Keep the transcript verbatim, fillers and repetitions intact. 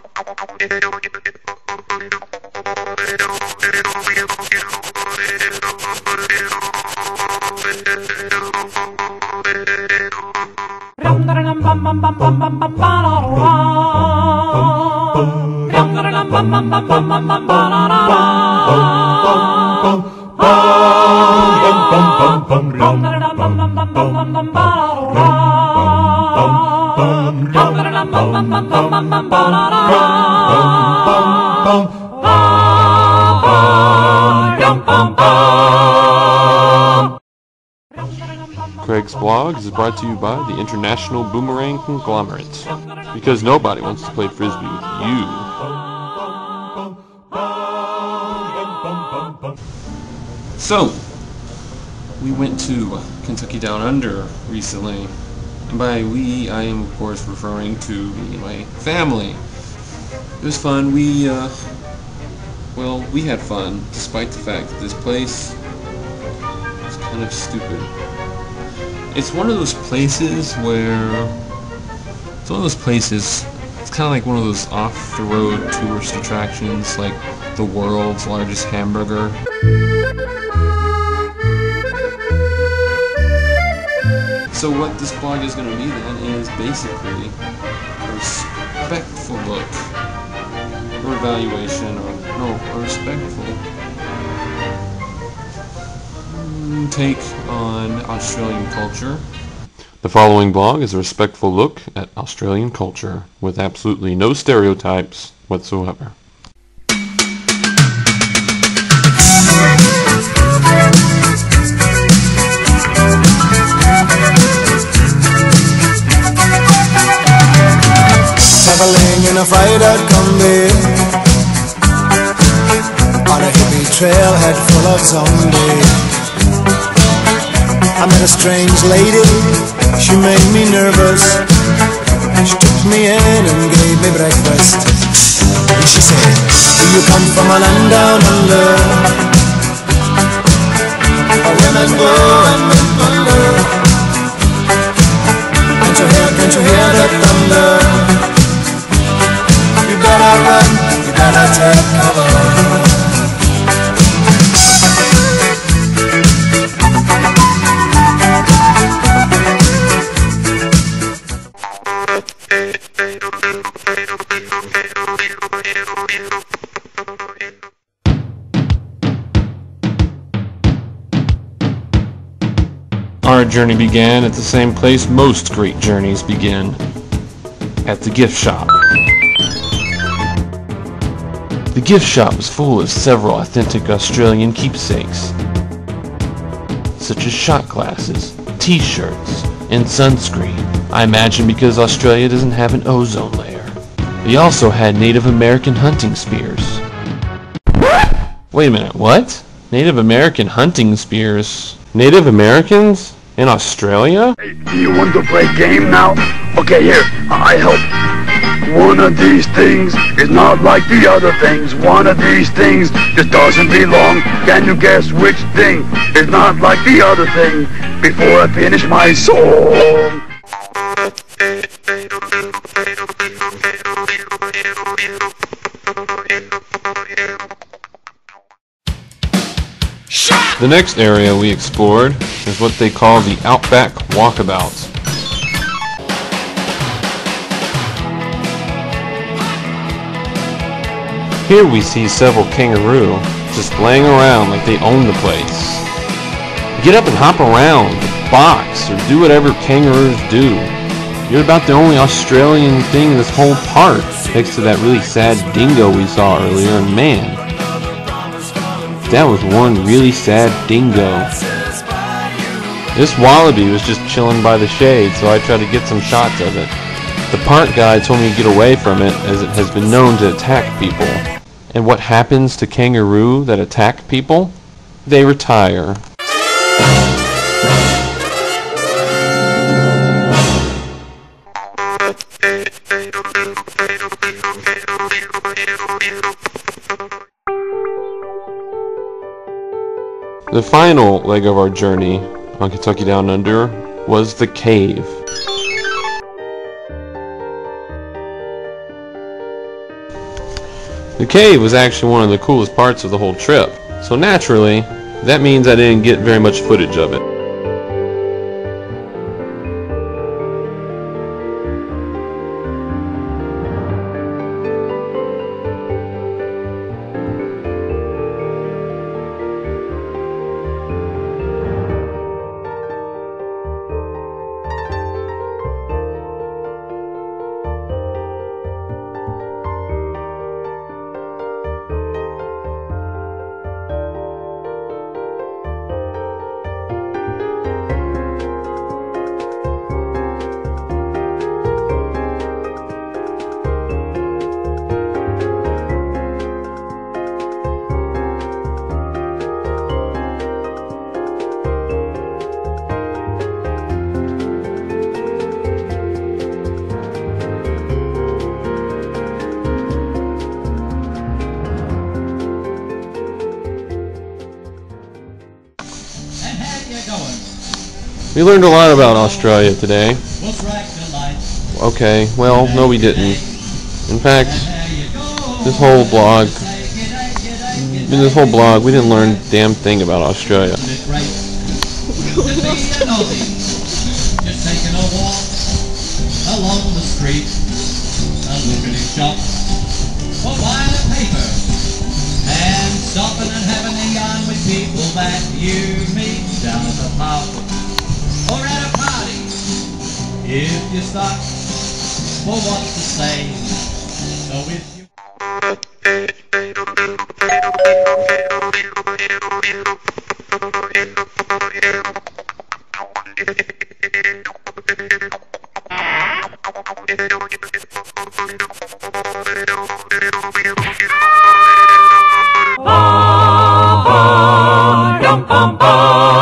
Craig's Blogs is brought to you by the International Boomerang Conglomerate, because nobody wants to play Frisbee with you. So, we went to Kentucky Down Under recently. And by we, I am of course referring to me and my family. It was fun. We, uh, well, we had fun, despite the fact that this place is kind of stupid. It's one of those places where, it's one of those places, it's kind of like one of those off-the-road tourist attractions, like the world's largest hamburger. So what this blog is going to be then is basically a respectful look, or evaluation, or no, a respectful take on Australian culture. The following blog is a respectful look at Australian culture, with absolutely no stereotypes whatsoever. Traveling in a fried-out Combi on a hippie trailhead full of zombies. I met a strange lady, she made me nervous. She took me in and gave me breakfast. And she said, do you come from a land down under, where women go and men wonder? Can't you hear, can't you hear the thunder? You better run, you better take cover. Our journey began at the same place most great journeys begin, at the gift shop. The gift shop was full of several authentic Australian keepsakes, such as shot glasses, t-shirts, and sunscreen. I imagine because Australia doesn't have an ozone layer. They also had Native American hunting spears. Wait a minute, what? Native American hunting spears? Native Americans? In Australia? Hey, do you want to play game now? Okay, here, I help. One of these things is not like the other things. One of these things just doesn't belong. Can you guess which thing is not like the other thing before I finish my song? The next area we explored is what they call the Outback Walkabout. Here we see several kangaroo just laying around like they own the place. Get up and hop around, box, or do whatever kangaroos do. You're about the only Australian thing in this whole park, next to that really sad dingo we saw earlier, and man, that was one really sad dingo. This wallaby was just chilling by the shade, so I tried to get some shots of it. The park guide told me to get away from it, as it has been known to attack people. And what happens to kangaroo that attack people? They retire. The final leg of our journey on Kentucky Down Under was the cave. The cave was actually one of the coolest parts of the whole trip, so naturally, that means I didn't get very much footage of it. We learned a lot about Australia today. Okay, well, no we didn't. In fact, this whole blog, in this whole blog, we didn't learn a damn thing about Australia. Just taking a walk along the street, a lucrative shop for buying a paper, and stopping and having a yarn with people that you meet down at the pub or at a party. If you're stuck for what to say, so if you Bum, bum, bum, bum.